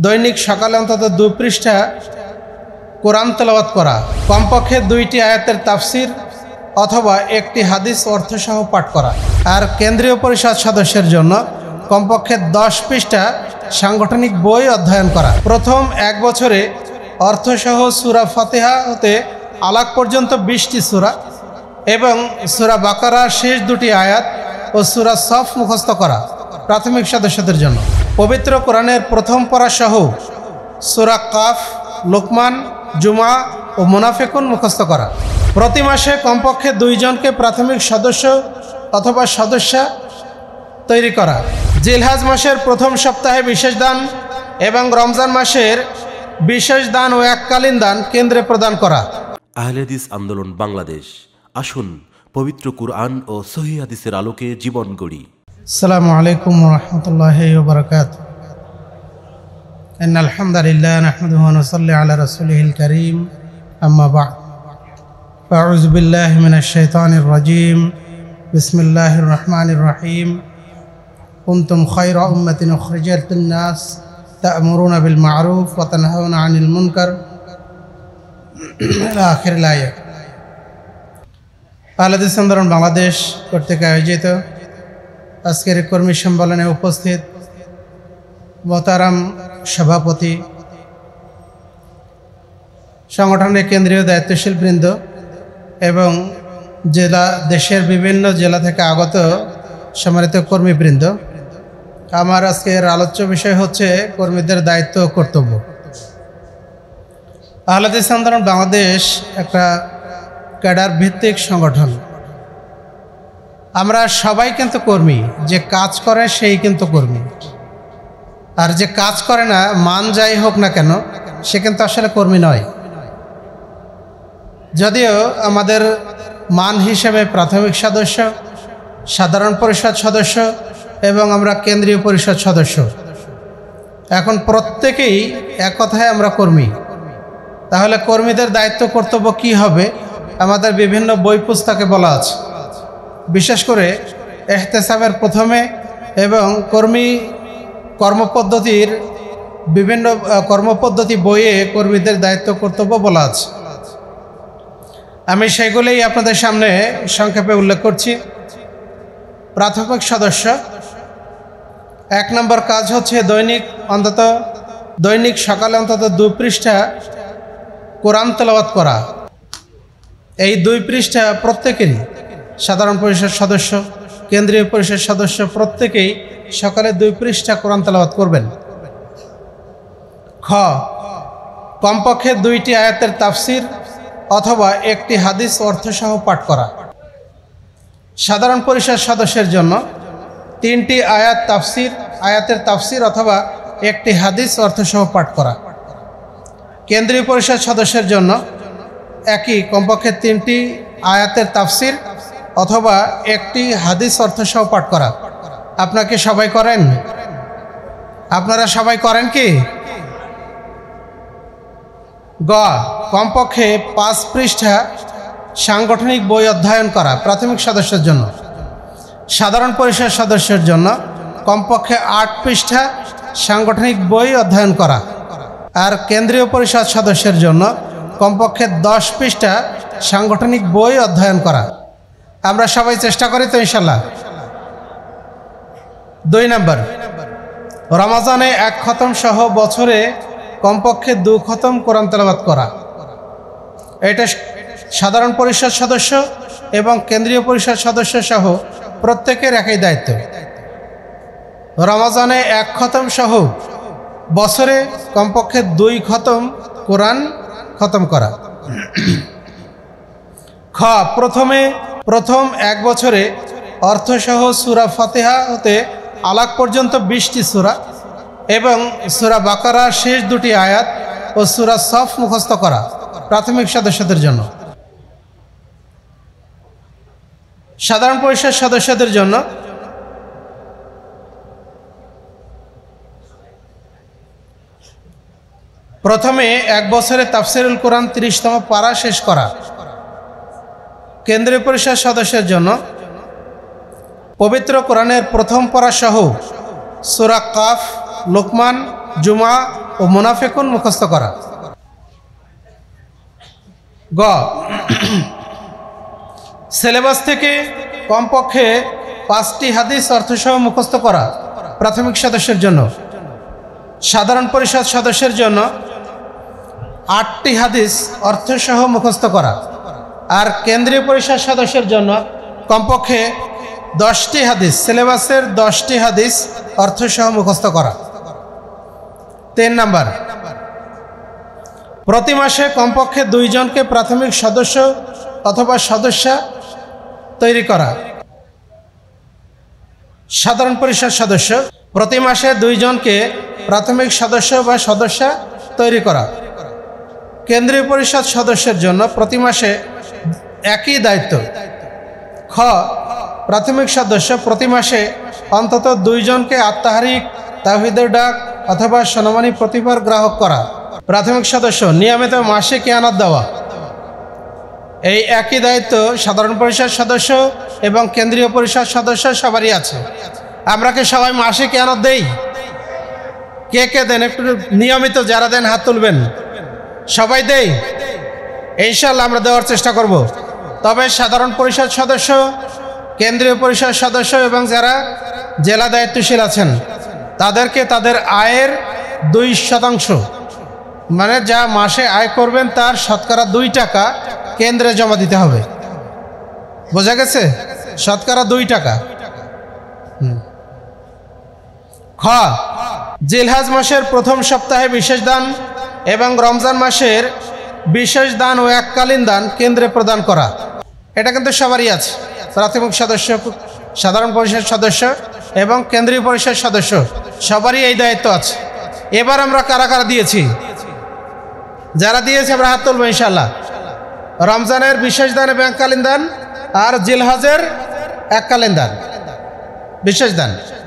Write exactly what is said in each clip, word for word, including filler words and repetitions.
দৈনিক সকালে অন্তত দুই পৃষ্ঠা কোরআন তেলাওয়াত করা, কমপক্ষে দুইটি আয়াতের তাফসির অথবা একটি হাদিস অর্থসহ পাঠ করা। আর কেন্দ্রীয় পরিষদ সদস্যের জন্য কমপক্ষে দশ পৃষ্ঠা সাংগঠনিক বই অধ্যয়ন করা। প্রথম এক বছরে অর্থসহ সূরা ফাতিহা হতে আলাক পর্যন্ত বিশটি সূরা এবং সূরা বাকারার শেষ দুটি আয়াত ও সূরা সফ মুখস্থ করা প্রাথমিক সদস্যদের জন্য। পবিত্র কোরআনের প্রথম পড়া সহ সূরা কাফ, লোকমান, জুমা ও মুনাফিকুন মুখস্থ করা। প্রতি মাসে কমপক্ষে দুইজনকে প্রাথমিক সদস্য অথবা সদস্যা তৈরি করা। জিলহাজ মাসের প্রথম সপ্তাহে বিশেষ দান এবং রমজান মাসের বিশেষ দান ও এককালীন দান কেন্দ্রে প্রদান করা। আহলে হাদিস আন্দোলন বাংলাদেশ, আসুন পবিত্র কুরআন ও সহিহ হাদিসের আলোকে জীবন গড়ি। আসসালামু আলাইকুম ওয়া রাহমাতুল্লাহি ওয়া বারাকাতুহু। ইন্নাল হামদালিল্লাহ নাহমাদুহু ওয়া নুসাল্লি আলা রাসূলিহিল কারীম, আম্মা বা'দ। আউযু বিল্লাহি মিনাশ শাইতানির রাজীম। বিসমিল্লাহির রাহমানির রাহিম। কুনতুম খায়রা উম্মাতিন উখরিজাত লিন-নাস তা'মুরুনা বিল মা'রুফ ওয়া তানহাউনা আনিল মুনকার ইলা আখিরিল আয়াত। আহলে হাদিস আন্দোলন বাংলাদেশ কর্তৃক আয়োজিত আজকের কর্মী সম্মেলনে উপস্থিত মোহতারাম সভাপতি, সংগঠনের কেন্দ্রীয় দায়িত্বশীল বৃন্দ এবং জেলা দেশের বিভিন্ন জেলা থেকে আগত সম্মানিত কর্মীবৃন্দ, আমার আজকের আলোচ্য বিষয় হচ্ছে কর্মীদের দায়িত্ব ও কর্তব্য। আহলে হাদিস আন্দোলন বাংলাদেশ একটা ক্যাডার ভিত্তিক সংগঠন। আমরা সবাই কিন্তু কর্মী, যে কাজ করে সেই কিন্তু কর্মী, আর যে কাজ করে না, মান যাই হোক না কেন, সে কিন্তু আসলে কর্মী নয়। যদিও আমাদের মান হিসেবে প্রাথমিক সদস্য, সাধারণ পরিষদ সদস্য এবং আমরা কেন্দ্রীয় পরিষদ সদস্য, এখন প্রত্যেকেই এক কথায় আমরা কর্মী। তাহলে কর্মীদের দায়িত্ব কর্তব্য কি হবে আমাদের বিভিন্ন বই পুস্তকে বলা আছে। বিশেষ করে ইহতিসাবের প্রথমে এবং কর্মী কর্মপদ্ধতির বিভিন্ন কর্মপদ্ধতি বইয়ে কর্মীদের দায়িত্ব কর্তব্য বলা আছে। আমি সেগুলোই আপনাদের সামনে সংক্ষেপে উল্লেখ করছি। প্রাথমিক সদস্য, এক নম্বর কাজ হচ্ছে দৈনিক অন্তত দৈনিক সকালে অন্তত দুই পৃষ্ঠা কোরআন তেলাওয়াত করা। এই দুই পৃষ্ঠা প্রত্যেকেরই, সাধারণ পরিষদ সদস্য, কেন্দ্রীয় পরিষদ সদস্য প্রত্যেকেই সকালে দুই পৃষ্ঠা কোরআন তেলাওয়াত করবেন। খ, কমপক্ষে দুইটি আয়াতের তাফসির অথবা একটি হাদিস অর্থসহ পাঠ করা। সাধারণ পরিষদ সদস্যের জন্য তিনটি আয়াত তাফসির আয়াতের তাফসির অথবা একটি হাদিস অর্থসহ পাঠ করা। কেন্দ্রীয় পরিষদ সদস্যের জন্য একই, কমপক্ষে তিনটি আয়াতের তাফসির অথবা একটি হাদিস অর্থসহ পাঠ করা। আপনাকে সবাই করেন? আপনারা সবাই করেন কি? গ, কমপক্ষে পাঁচ পৃষ্ঠা সাংগঠনিক বই অধ্যয়ন করা প্রাথমিক সদস্যের জন্য। সাধারণ পরিষদ সদস্যের জন্য কমপক্ষে আট পৃষ্ঠা সাংগঠনিক বই অধ্যয়ন করা। আর কেন্দ্রীয় পরিষদ সদস্যের জন্য কমপক্ষে দশ পৃষ্ঠা সাংগঠনিক বই অধ্যয়ন করা। আমরা সবাই চেষ্টা করি তো ইনশাল্লাহ। দুই নম্বর, রমজানে এক খতম সহ বছরে কমপক্ষে দু খতম কোরআন তেলাওয়াত করা। এটা সাধারণ পরিষদ সদস্য এবং কেন্দ্রীয় পরিষদ সদস্য সহ প্রত্যেকের একই দায়িত্ব। রমজানে এক খতম সহ বছরে কমপক্ষে দুই খতম কোরআন খতম করা। খ, প্রথমে প্রথম এক বছরে অর্থসহ সূরা ফাতিহা হতে আলাক পর্যন্ত বিশটি সূরা এবং সূরা বাকারার শেষ দুটি আয়াত ও সূরা সফ মুখস্থ করা প্রাথমিক সদস্যদের জন্য। সাধারণ পরিষদ সদস্যদের জন্য প্রথমে এক বছরে তাফসিরুল কোরআন তিরিশতম পারা শেষ করা। কেন্দ্রীয় পরিষদ সদস্যের জন্য পবিত্র কোরআনের প্রথম পারা সহ সূরা কাফ, লোকমান, জুমা ও মুনাফিকুন মুখস্থ করা। গ সিলেবাস থেকে কমপক্ষে পাঁচটি হাদিস অর্থসহ মুখস্থ করা প্রাথমিক সদস্যের জন্য। সাধারণ পরিষদ সদস্যের জন্য আটটি হাদিস অর্থসহ মুখস্থ করা, আর কেন্দ্রীয় পরিষদ সদস্যের জন্য কমপক্ষে দশটি হাদিস, সিলেবাসের দশটি হাদিস অর্থসহ মুখস্থ করা। তিন নাম্বার, প্রতি মাসে কমপক্ষে দুইজনকে প্রাথমিক সদস্য অথবা সদস্যা তৈরি করা। সাধারণ পরিষদ সদস্য প্রতি মাসে দুইজনকে প্রাথমিক সদস্য বা সদস্যা তৈরি করা। কেন্দ্রীয় পরিষদ সদস্যের জন্য প্রতি মাসে একই দায়িত্ব। খ প্রাথমিক সদস্য প্রতি মাসে অন্তত দুইজনকে আত্মাহারিক, তাওহীদের ডাক অথবা সোনামণি প্রতিভার গ্রাহক করা। প্রাথমিক সদস্য নিয়মিত মাসিক ইয়ানত দেওয়া। এই একই দায়িত্ব সাধারণ পরিষদ সদস্য এবং কেন্দ্রীয় পরিষদ সদস্য সবারই আছে। আমরা কি সবাই মাসিক ইয়ানত দেই? কে কে দেন? একটু নিয়মিত যারা দেন হাত তুলবেন। সবাই দেই? ইনশাআল্লাহ আমরা দেওয়ার চেষ্টা করব। তবে সাধারণ পরিষদ সদস্য, কেন্দ্রীয় পরিষদ সদস্য এবং যারা জেলা দায়িত্বশীল আছেন তাদেরকে তাদের আয়ের দুই শতাংশ, মানে যা মাসে আয় করবেন তার শতকরা দুই টাকা কেন্দ্রে জমা দিতে হবে। বোঝা গেছে? শতকরা দুই টাকা। খ জিলহজ মাসের প্রথম সপ্তাহে বিশেষ দান এবং রমজান মাসের বিশেষ দান ও এককালীন দান কেন্দ্রে প্রদান করা। এটা কিন্তু সবারই আছে। প্রাথমিক সদস্য, সাধারণ পরিষদ সদস্য এবং কেন্দ্রীয় পরিষদ সদস্য সবারই এই দায়িত্ব আছে। এবার আমরা কারা কারা দিয়েছি? যারা দিয়েছে আমরা হাত তুলবো ইনশাআল্লাহ। রমজানের বিশেষ দান এবং এককালীন দান, আর জিলহজের এককালীন দান, বিশেষ দান।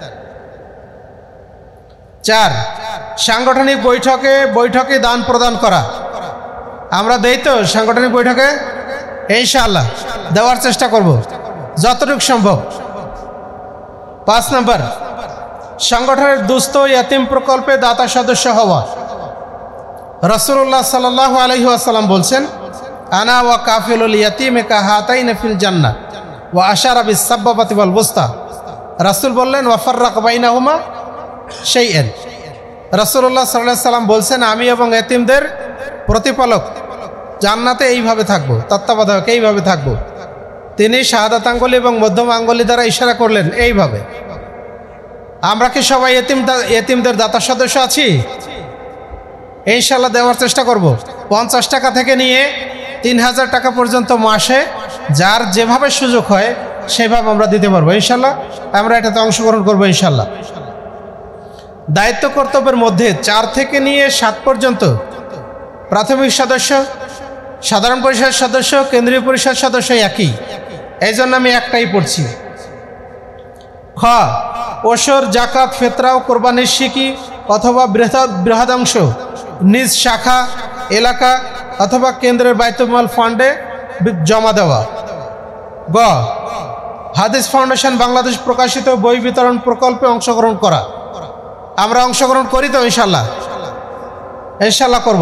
চার সাংগঠনিক বৈঠকে বৈঠকে দান প্রদান করা। আমরা দেই তো সাংগঠনিক বৈঠকে? ইনশাআল্লাহ দেওয়ার চেষ্টা করব যতটুকু সম্ভব। পাঁচ নম্বর, সংগঠনের দুস্থ ইয়াতিম প্রকল্পে দাতা সদস্য হওয়া। রাসূলুল্লাহ সাল্লাল্লাহু আলাইহি ওয়াসাল্লাম বলছেন, আনা ওয়া কাফিলুল ইয়াতিমে কাহাতাইন ফিল জান্নাহ ওয়া আশারা বিস সাব্বাবাতি ওয়াল বুস্তা। রাসূল বললেন, ওয়া ফাররাক বাইনাহুমা শাইআন। রাসূলুল্লাহ সাল্লাল্লাহু আলাইহি ওয়াসাল্লাম বলছেন, আমি এবং এতিমদের প্রতিপালক জান্নাতে এইভাবে থাকবো, তত্ত্বাবধায়ক এইভাবে থাকবো। তিনি শাহাদাত আঙ্গুলি এবং মধ্যম আঙ্গুলি দ্বারা ইশারা করলেন এইভাবে। আমরা কি সবাই এতিম এতিমদের দাতা সদস্য আছি? ইনশাআল্লাহ দেওয়ার চেষ্টা করব। পঞ্চাশ টাকা থেকে নিয়ে তিন হাজার টাকা পর্যন্ত মাসে যার যেভাবে সুযোগ হয় সেভাবে আমরা দিতে পারবো ইনশাআল্লাহ। আমরা এটাতে অংশগ্রহণ করবো ইনশাআল্লাহ। দায়িত্ব কর্তব্যের মধ্যে চার থেকে নিয়ে সাত পর্যন্ত প্রাথমিক সদস্য, সাধারণ পরিষদ সদস্য, কেন্দ্রীয় পরিষদ সদস্য একই, এই জন্য আমি একটাই পড়ছি। খ ওসর, জাকাত, ফেতরা ও কোরবানির শিকি অথবা বৃহৎ বৃহদাংশ নিজ শাখা, এলাকা অথবা কেন্দ্রের বাইতুল ফান্ডে জমা দেওয়া। গ হাদিস ফাউন্ডেশন বাংলাদেশ প্রকাশিত বই বিতরণ প্রকল্পে অংশগ্রহণ করা। আমরা অংশগ্রহণ করি তো ইনশাল্লাহ? ইনশাল্লাহ করব।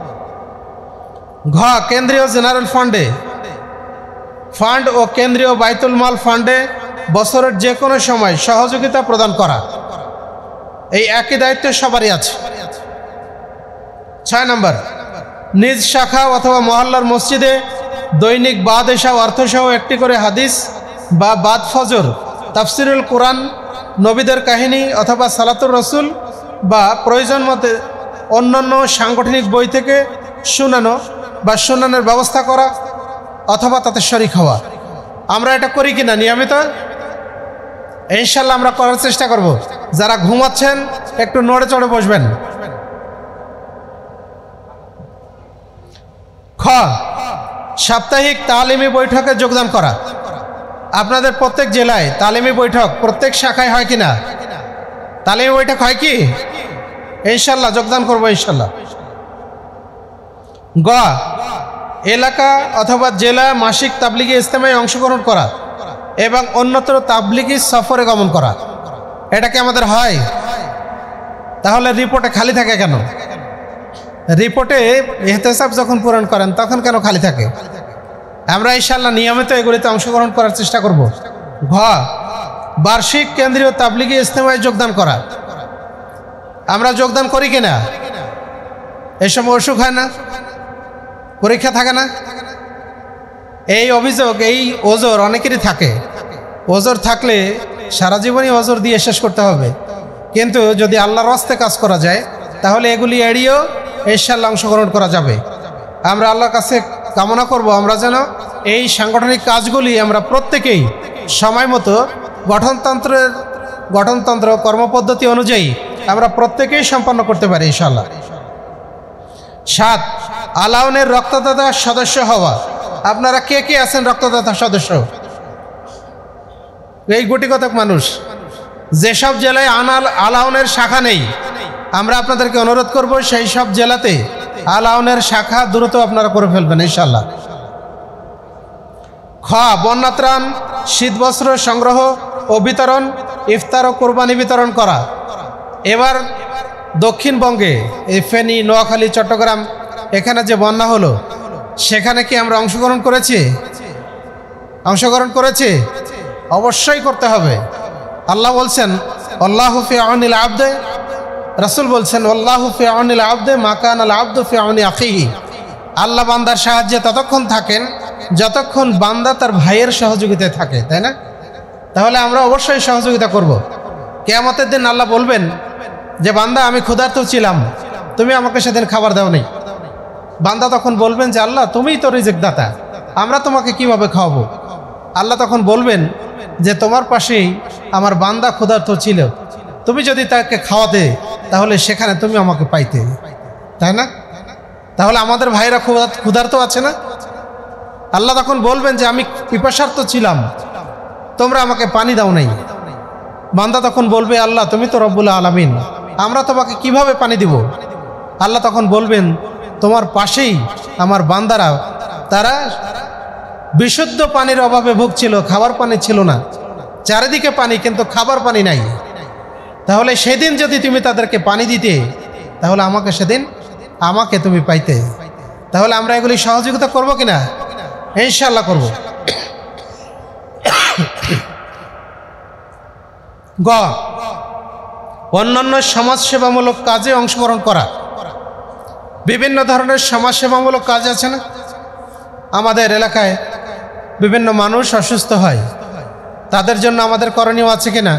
ঘ কেন্দ্রীয় জেনারেল ফান্ডে ফান্ড ও কেন্দ্রীয় বাইতুল মাল ফান্ডে বছরের যে কোনো সময় সহযোগিতা প্রদান করা। এই একই দায়িত্ব সবারই আছে। ছয় নম্বর, নিজ শাখা অথবা মহল্লার মসজিদে দৈনিক বাদ এশা অর্থসহ একটি করে হাদিস বা বাদ ফজর, তাফসিরুল কোরআন, নবীদের কাহিনী অথবা সালাতুর রসুল বা প্রয়োজন মতে অন্যান্য সাংগঠনিক বই থেকে শুনানো বা শুনানোর ব্যবস্থা করা অথবা তাতে শরীক হওয়া। আমরা এটা করি কিনা নিয়মিত? ইনশাল্লাহ আমরা করার চেষ্টা করব। যারা ঘুমাচ্ছেন একটু নড়ে চড়ে বসবেন। খ সাপ্তাহিক তালিমি বৈঠকে যোগদান করা। আপনাদের প্রত্যেক জেলায় তালিমি বৈঠক প্রত্যেক শাখায় হয় কিনা? তালিমি বৈঠক হয় কি? ইনশাল্লাহ যোগদান করবো ইনশাল্লাহ। গ এলাকা অথবা জেলা মাসিক তাবলিগি ইজতেমায় অংশগ্রহণ করা এবং অন্যত্র তাবলিগি সফরে গমন করা। এটা কি আমাদের হয়? তাহলে রিপোর্টে খালি থাকে কেন? রিপোর্টে ইহতেসাব যখন পূরণ করেন তখন কেন খালি থাকে? আমরা ইনশাআল্লাহ নিয়মিত এগুলিতে অংশগ্রহণ করার চেষ্টা করব। ঘ বার্ষিক কেন্দ্রীয় তাবলিগি ইজতেমায় যোগদান করা। আমরা যোগদান করি কিনা? এই সময় অসুখ হয় না, পরীক্ষা থাকে না, এই অভিযোগ এই ওজর অনেকেরই থাকে। ওজর থাকলে সারা জীবনই ওজর দিয়ে শেষ করতে হবে, কিন্তু যদি আল্লাহর রাস্তায় কাজ করা যায় তাহলে এগুলি এড়িয়েও ইনশাআল্লাহ অংশগ্রহণ করা যাবে। আমরা আল্লাহর কাছে কামনা করব আমরা যেন এই সাংগঠনিক কাজগুলি আমরা প্রত্যেকেই সময় মতো গঠনতন্ত্রের গঠনতন্ত্র কর্মপদ্ধতি অনুযায়ী আমরা প্রত্যেকেই সম্পন্ন করতে পারি ইনশাআল্লাহ। সাত আলাউনের রক্তদাতা সদস্য হওয়া। আপনারা কে কে আছেন রক্তদাতা সদস্য? এই গুটিকতক মানুষ। যেসব জেলায় আনাল আলাউনের শাখা নেই, আমরা আপনাদেরকে অনুরোধ করব সেই সব জেলাতে আলাউনের শাখা দ্রুত আপনারা করে ফেলবেন ইনশাআল্লাহ। খ বন্যাত্রাণ শীতবস্ত্র সংগ্রহ ও বিতরণ, ইফতার ও কোরবানি বিতরণ করা। এবার দক্ষিণবঙ্গে এই ফেনী, নোয়াখালী, চট্টগ্রাম এখানে যে বন্যা হলো সেখানে কি আমরা অংশগ্রহণ করেছি? অংশগ্রহণ করেছি? অবশ্যই করতে হবে। আল্লাহ বলছেন আল্লাহু ফি আউনিল আবদে, রাসূল বলছেন আল্লাহু ফি আউনিল আবদে মা কানাল আবদু ফি আউনি আখিহি। আল্লাহ বান্দার সাহায্যে ততক্ষণ থাকেন যতক্ষণ বান্দা তার ভাইয়ের সহযোগিতায় থাকে, তাই না? তাহলে আমরা অবশ্যই সহযোগিতা করব। কিয়ামতের দিন আল্লাহ বলবেন যে বান্দা আমি ক্ষুধার্ত ছিলাম, তুমি আমাকে সেদিন খাবার দাও নাই। বান্দা তখন বলবেন যে আল্লাহ তুমিই তো রিজিক দাতা, আমরা তোমাকে কিভাবে খাওয়াবো? আল্লাহ তখন বলবেন যে তোমার পাশেই আমার বান্দা ক্ষুধার্ত ছিল, তুমি যদি তাকে খাওয়াতে তাহলে সেখানে তুমি আমাকে পাইতে, তাই না? তাহলে আমাদের ভাইরা ক্ষুধার্ত আছে না? আল্লাহ তখন বলবেন যে আমি পিপাসার্ত ছিলাম, তোমরা আমাকে পানি দাও নাই। বান্দা তখন বলবে আল্লাহ তুমি তো রব্বুল আলামিন, আমরা তোমাকে কিভাবে পানি দিব? আল্লাহ তখন বলবেন তোমার পাশেই আমার বান্দারা তারা বিশুদ্ধ পানির অভাবে ভুগছিল, খাবার পানি ছিল না, চারিদিকে পানি কিন্তু খাবার পানি নাই। তাহলে সেদিন যদি তুমি তাদেরকে পানি দিতে তাহলে আমাকে সেদিন আমাকে তুমি পাইতে। তাহলে আমরা এগুলি সহযোগিতা করব কিনা? ইনশাআল্লাহ করব। গ অন্যান্য সমাজসেবামূলক কাজে অংশগ্রহণ করা। বিভিন্ন ধরনের সমাজসেবামূলক কাজ আছে না? আমাদের এলাকায় বিভিন্ন মানুষ অসুস্থ হয়, তাদের জন্য আমাদের করণীয় আছে কিনা?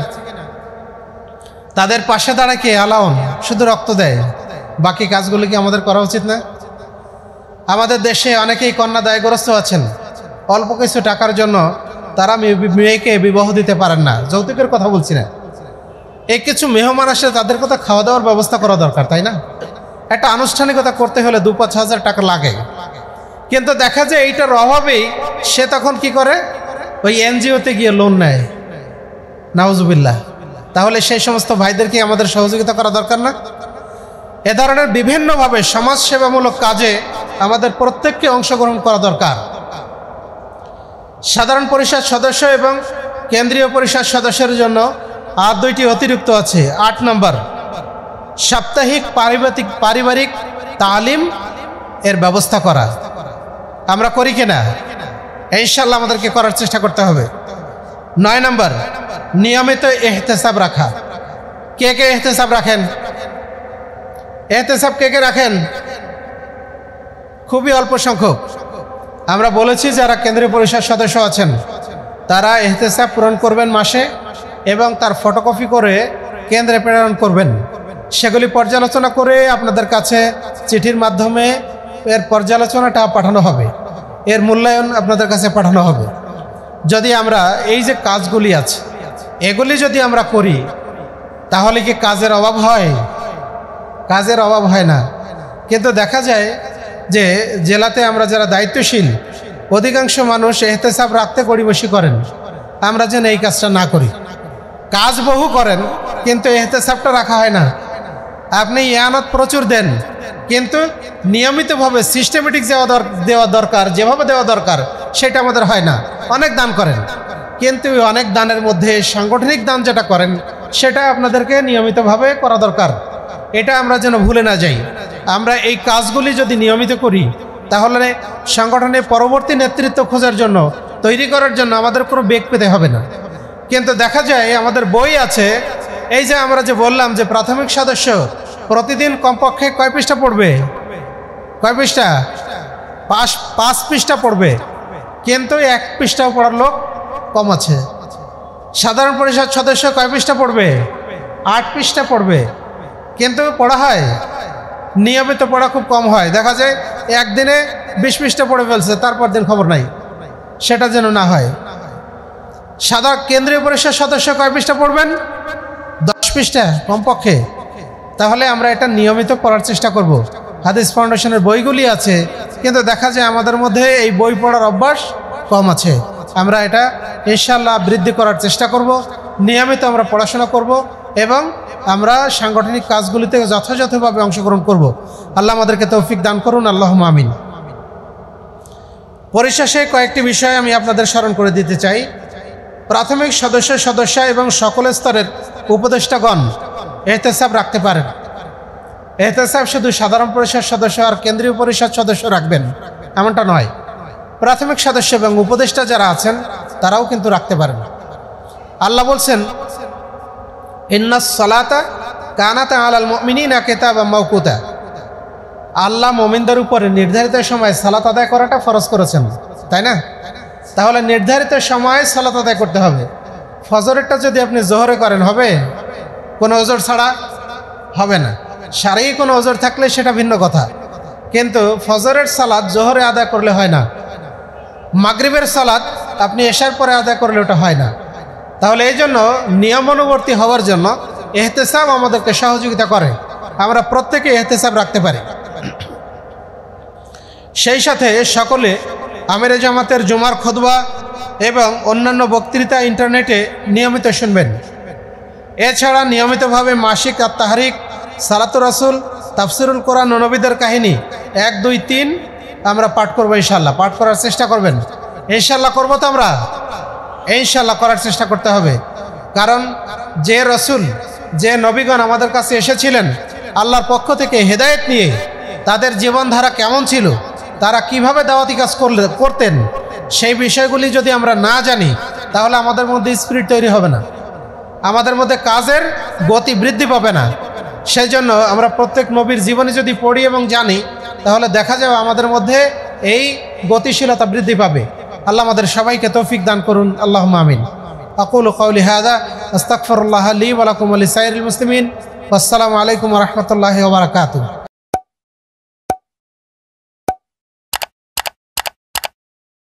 তাদের পাশে দাঁড়ায় কে? আলাউন শুধু রক্ত দেয়, বাকি কাজগুলো কি আমাদের করা উচিত না? আমাদের দেশে অনেকেই কন্যা দায়গ্রস্ত আছেন, অল্প কিছু টাকার জন্য তারা মেয়েকে বিবাহ দিতে পারেন না। যৌতুকের কথা বলছি না, এই কিছু মেহমান আসে তাদের কথা খাওয়া দাওয়ার ব্যবস্থা করা দরকার, তাই না? একটা আনুষ্ঠানিকতা করতে হলে দু পাঁচ হাজার টাকা লাগে, কিন্তু দেখা যায় এইটার অভাবেই সে তখন কি করে? ওই এনজিওতে গিয়ে লোন নেয়, নাউজুবিল্লাহ। তাহলে সেই সমস্ত ভাইদেরকে আমাদের সহযোগিতা করা দরকার না? এ ধরনের বিভিন্নভাবে সমাজসেবামূলক কাজে আমাদের প্রত্যেককে অংশগ্রহণ করা দরকার। সাধারণ পরিষদ সদস্য এবং কেন্দ্রীয় পরিষদ সদস্যের জন্য আর দুইটি অতিরিক্ত আছে। আট নম্বর সাপ্তাহিক পারিবারিক পারিবারিক তালিম এর ব্যবস্থা করা। আমরা করি কিনা? ইনশাআল্লাহ আমাদেরকে করার চেষ্টা করতে হবে। নয় নম্বর নিয়মিত ইহতেসাব রাখা। কে কে ইহতেসাব রাখেন? ইহতেসাব কে কে রাখেন? খুবই অল্প সংখ্যক। আমরা বলেছি যারা কেন্দ্রীয় পরিষদ সদস্য আছেন তারা ইহতেসাব পূরণ করবেন মাসে এবং তার ফটোকপি করে কেন্দ্রে প্রেরণ করবেন। সেগুলি পর্যালোচনা করে আপনাদের কাছে চিঠির মাধ্যমে এর পর্যালোচনাটা পাঠানো হবে, এর মূল্যায়ন আপনাদের কাছে পাঠানো হবে। যদি আমরা এই যে কাজগুলি আছে এগুলি যদি আমরা করি তাহলে কি কাজের অভাব হয়? কাজের অভাব হয় না। কিন্তু দেখা যায় যে জেলাতে আমরা যারা দায়িত্বশীল অধিকাংশ মানুষ ইহতেসাব রাখতে গড়িমসি করেন। আমরা যেন এই কাজটা না করি। কাজ বহু করেন কিন্তু ইহতেসাবটা রাখা হয় না। আপনি ইয়ানত প্রচুর দেন কিন্তু নিয়মিতভাবে সিস্টেমেটিক দেওয়া দেওয়া দরকার, যেভাবে দেওয়া দরকার সেটা আমাদের হয় না। অনেক দান করেন কিন্তু অনেক দানের মধ্যে সাংগঠনিক দান যেটা করেন সেটা আপনাদেরকে নিয়মিতভাবে করা দরকার। এটা আমরা যেন ভুলে না যাই। আমরা এই কাজগুলি যদি নিয়মিত করি তাহলে সংগঠনের পরবর্তী নেতৃত্ব খোঁজার জন্য, তৈরি করার জন্য আমাদের কোনো বেগ পেতে হবে না। কিন্তু দেখা যায় আমাদের বই আছে, এই যে আমরা যে বললাম যে প্রাথমিক সদস্য প্রতিদিন কমপক্ষে কয় পৃষ্ঠা পড়বে, কয় পৃষ্ঠা, পাঁচ পাঁচ পৃষ্ঠা পড়বে, কিন্তু এক পৃষ্ঠাও পড়ার লোক কম আছে। সাধারণ পরিষদ সদস্য কয় পৃষ্ঠা পড়বে, আট পৃষ্ঠা পড়বে, কিন্তু পড়া হয় নিয়মিত, পড়া খুব কম হয়। দেখা যায় একদিনে বিশ পৃষ্ঠা পড়ে ফেলছে, তারপর দিন খবর নাই। সেটা যেন না হয়। সাধারণ কেন্দ্রীয় পরিষদ সদস্য কয় পৃষ্ঠা পড়বেন, দশ পৃষ্ঠা কমপক্ষে। তাহলে আমরা এটা নিয়মিত পড়ার চেষ্টা করব। হাদিস ফাউন্ডেশনের বইগুলি আছে, কিন্তু দেখা যায় আমাদের মধ্যে এই বই পড়ার অভ্যাস কম আছে। আমরা এটা ইনশাআল্লাহ বৃদ্ধি করার চেষ্টা করব। নিয়মিত আমরা পড়াশোনা করব এবং আমরা সাংগঠনিক কাজগুলিতে যথাযথভাবে অংশগ্রহণ করব। আল্লাহ আমাদেরকে তৌফিক দান করুন, আল্লাহুম্মা আমিন। পরিশেষে কয়েকটি বিষয় আমি আপনাদের স্মরণ করে দিতে চাই। প্রাথমিক সদস্য সদস্য এবং সকল স্তরের উপদেষ্টাগণ এহতেসাব রাখতে পারেন। এহতেসাব শুধু সাধারণ পরিষদ সদস্য আর কেন্দ্রীয় পরিষদ সদস্য রাখবেন এমনটা নয়। প্রাথমিক সদস্য এবং উপদেষ্টা যারা আছেন তারাও কিন্তু রাখতে পারেন। আল্লাহ বলছেন, ইন্নাস সালাতা কানাত আলাল মুমিনিনা কিতাবাম মাওকুতা। আল্লাহ মুমিনদের উপরে নির্ধারিত সময় সালাত আদায় করাটা ফরজ করেছেন, তাই না? তাহলে নির্ধারিত সময়ে সালাত আদায় করতে হবে। ফজরেরটা যদি আপনি জোহরে করেন হবে? কোনো ওজর ছাড়া হবে না। শারীরিক কোনো ওজর থাকলে সেটা ভিন্ন কথা, কিন্তু ফজরের সালাত জোহরে আদায় করলে হয় না। মাগরিবের সালাত আপনি এশার পরে আদায় করলে ওটা হয় না। তাহলে এই জন্য নিয়মানুবর্তী হওয়ার জন্য ইহতেসাব আমাদেরকে সহযোগিতা করে। আমরা প্রত্যেকে ইহতেসাব রাখতে পারি। সেই সাথে সকলে আমিরে জামাতের জুমার খুতবা এবং অন্যান্য বক্তৃতা ইন্টারনেটে নিয়মিত শুনবেন। এছাড়া নিয়মিতভাবে মাসিক আত-তাহরিক, সালাতুর রাসূল, তাফসিরুল কোরআন ও নবীদের কাহিনী এক দুই তিন আমরা পাঠ করবো ইনশাআল্লাহ। পাঠ করার চেষ্টা করবেন ইনশাআল্লাহ। করবো তো আমরা ইনশাআল্লাহ, করার চেষ্টা করতে হবে। কারণ যে রসুল, যে নবীগণ আমাদের কাছে এসেছিলেন আল্লাহর পক্ষ থেকে হেদায়েত নিয়ে, তাদের জীবনধারা কেমন ছিল, তারা কিভাবে দাওয়াতি কাজ করলে করতেন, সেই বিষয়গুলি যদি আমরা না জানি তাহলে আমাদের মধ্যে স্পিরিট তৈরি হবে না, আমাদের মধ্যে কাজের গতি বৃদ্ধি পাবে না। সেই জন্য আমরা প্রত্যেক নবীর জীবনী যদি পড়ি এবং জানি তাহলে দেখা যাবে আমাদের মধ্যে এই গতিশীলতা বৃদ্ধি পাবে। আল্লাহ আমাদের সবাইকে তৌফিক দান করুন, আল্লাহুম্মা আমিন। আকুলু কাওলি হাযা আস্তাগফিরুল্লাহ লি ওয়া লাকুম ওয়া লিসাইরিল মুসলিমিন। ওয়াসসালামু আলাইকুম ওয়া রাহমাতুল্লাহি ওয়া বারাকাতুহু।